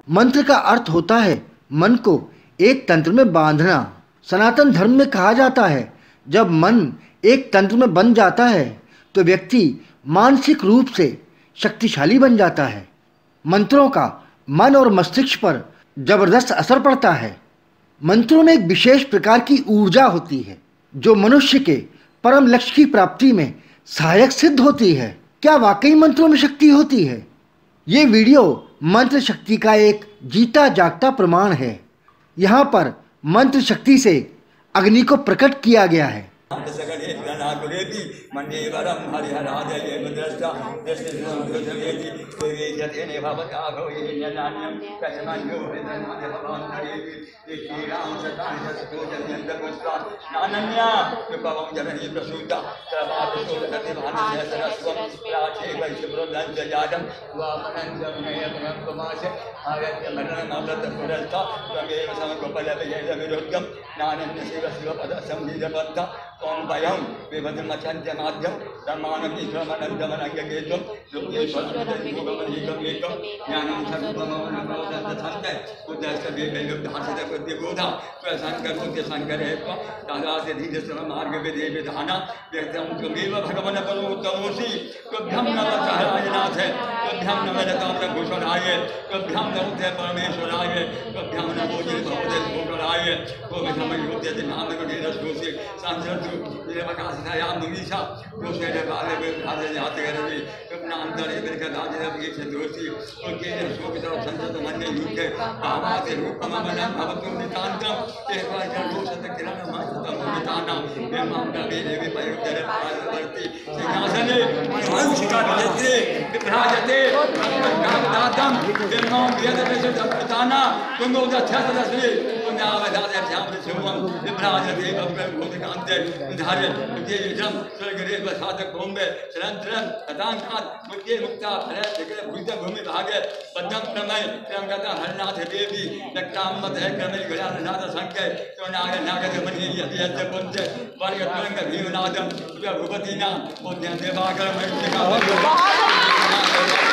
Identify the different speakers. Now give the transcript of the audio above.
Speaker 1: मंत्र का अर्थ होता है मन को एक तंत्र में बांधना। सनातन धर्म में कहा जाता है जब मन एक तंत्र में बन जाता है तो व्यक्ति मानसिक रूप से शक्तिशाली बन जाता है। मंत्रों का मन और मस्तिष्क पर जबरदस्त असर पड़ता है। मंत्रों में एक विशेष प्रकार की ऊर्जा होती है जो मनुष्य के परम लक्ष्य की प्राप्ति में सहायक सिद्ध होती है। क्या वाकई मंत्रों में शक्ति होती है? ये वीडियो मंत्र शक्ति का एक जीता जागता प्रमाण है। यहाँ पर मंत्र शक्ति से अग्नि को प्रकट किया गया है।
Speaker 2: भूपति नाम